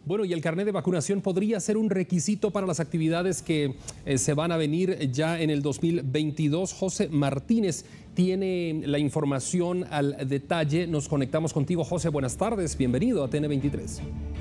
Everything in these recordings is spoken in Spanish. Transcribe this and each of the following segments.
Bueno, y el carnet de vacunación podría ser un requisito para las actividades que se van a venir ya en el 2022. José Martínez tiene la información al detalle. Nos conectamos contigo, José. Buenas tardes. Bienvenido a TN23.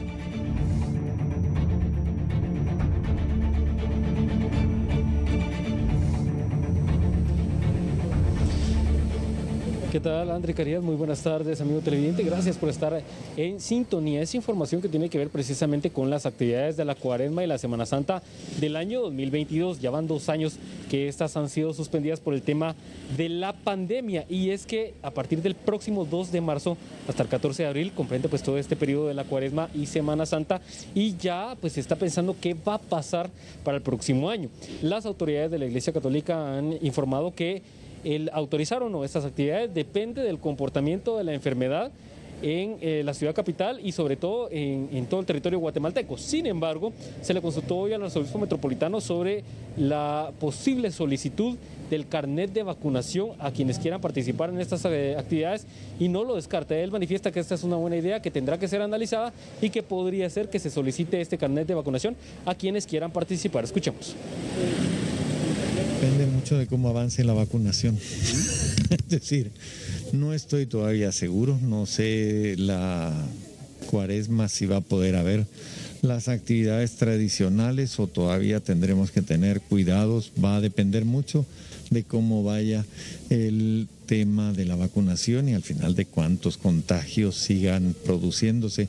¿Qué tal, André Carías? Muy buenas tardes, amigo televidente. Gracias por estar en sintonía. Es información que tiene que ver precisamente con las actividades de la Cuaresma y la Semana Santa del año 2022. Ya van 2 años que estas han sido suspendidas por el tema de la pandemia. Y es que a partir del próximo 2 de marzo hasta el 14 de abril comprende pues todo este periodo de la Cuaresma y Semana Santa. Y ya pues se está pensando qué va a pasar para el próximo año. Las autoridades de la Iglesia Católica han informado que el autorizar o no estas actividades depende del comportamiento de la enfermedad en la ciudad capital y sobre todo en todo el territorio guatemalteco. Sin embargo, se le consultó hoy al arzobispo metropolitano sobre la posible solicitud del carnet de vacunación a quienes quieran participar en estas actividades y no lo descarta. Él manifiesta que esta es una buena idea, que tendrá que ser analizada y que podría ser que se solicite este carnet de vacunación a quienes quieran participar. Escuchemos. Depende mucho de cómo avance la vacunación. Es decir, no estoy todavía seguro, no sé la Cuaresma si va a poder haber las actividades tradicionales o todavía tendremos que tener cuidados. Va a depender mucho de cómo vaya el tema de la vacunación y al final de cuántos contagios sigan produciéndose.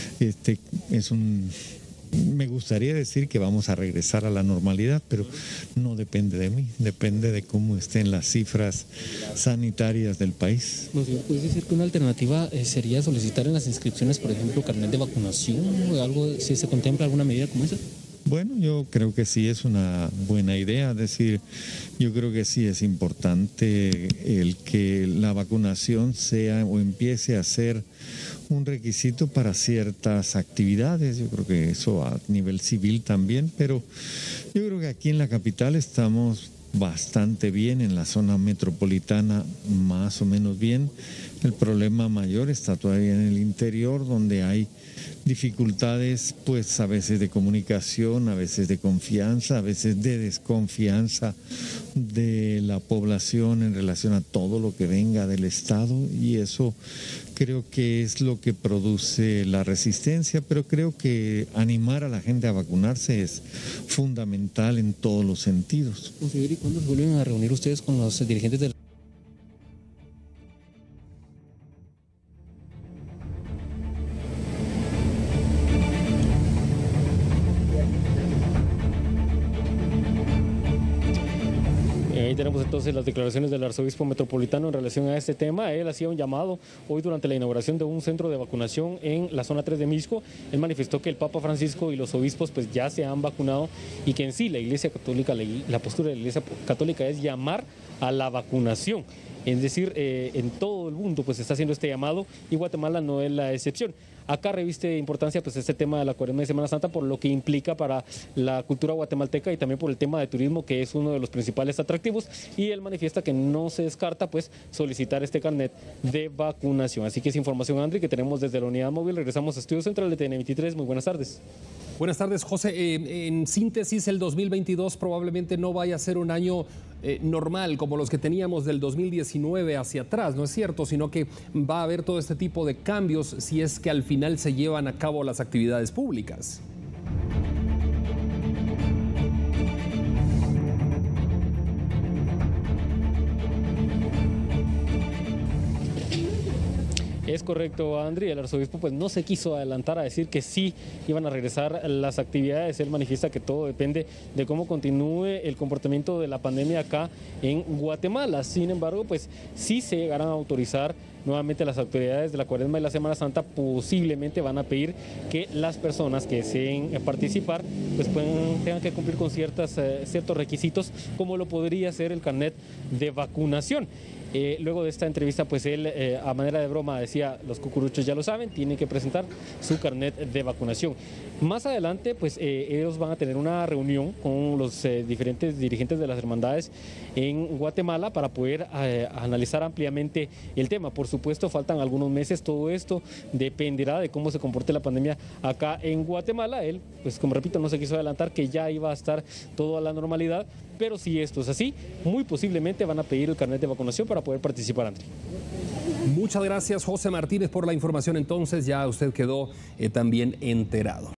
Me gustaría decir que vamos a regresar a la normalidad, pero no depende de mí, depende de cómo estén las cifras sanitarias del país. ¿Puede decir que una alternativa sería solicitar en las inscripciones, por ejemplo, carnet de vacunación o algo, si se contempla alguna medida como esa? Bueno, yo creo que sí es una buena idea, es decir, yo creo que sí es importante el que la vacunación sea o empiece a ser un requisito para ciertas actividades. Yo creo que eso a nivel civil también, pero yo creo que aquí en la capital estamos bastante bien, en la zona metropolitana más o menos bien. El problema mayor está todavía en el interior, donde hay dificultades, pues a veces de comunicación, a veces de confianza, a veces de desconfianza de la población en relación a todo lo que venga del Estado, y eso creo que es lo que produce la resistencia, pero creo que animar a la gente a vacunarse es fundamental en todos los sentidos. ¿Y cuándo se vuelven a reunir ustedes con los dirigentes del... Ahí tenemos entonces las declaraciones del arzobispo metropolitano en relación a este tema. Él hacía un llamado hoy durante la inauguración de un centro de vacunación en la zona 3 de Mixco. Él manifestó que el Papa Francisco y los obispos pues ya se han vacunado y que en sí la Iglesia Católica, la postura de la Iglesia Católica es llamar a la vacunación. Es decir, en todo el mundo pues se está haciendo este llamado y Guatemala no es la excepción. Acá reviste importancia pues este tema de la Cuaresma y Semana Santa por lo que implica para la cultura guatemalteca y también por el tema de turismo, que es uno de los principales atractivos, y él manifiesta que no se descarta pues solicitar este carnet de vacunación. Así que es información, André, que tenemos desde la unidad móvil. Regresamos a Estudio Central de TN23. Muy buenas tardes. Buenas tardes, José. En síntesis, el 2022 probablemente no vaya a ser un año normal como los que teníamos del 2019 hacia atrás, ¿no es cierto? Sino que va a haber todo este tipo de cambios si es que al final se llevan a cabo las actividades públicas. Es correcto, Andri. El arzobispo pues no se quiso adelantar a decir que sí iban a regresar las actividades. Él manifiesta que todo depende de cómo continúe el comportamiento de la pandemia acá en Guatemala. Sin embargo, pues sí se llegarán a autorizar nuevamente las autoridades de la Cuaresma y la Semana Santa. Posiblemente van a pedir que las personas que deseen participar pues tengan que cumplir con ciertos requisitos, como lo podría ser el carnet de vacunación. Luego de esta entrevista, pues él, a manera de broma, decía, los cucuruchos ya lo saben, tienen que presentar su carnet de vacunación. Más adelante, pues ellos van a tener una reunión con los diferentes dirigentes de las hermandades en Guatemala para poder analizar ampliamente el tema. Por supuesto, faltan algunos meses, todo esto dependerá de cómo se comporte la pandemia acá en Guatemala. Él, pues como repito, no se quiso adelantar que ya iba a estar todo a la normalidad, pero si esto es así, muy posiblemente van a pedir el carnet de vacunación para poder participar, André. Muchas gracias, José Martínez, por la información. Entonces ya usted quedó también enterado.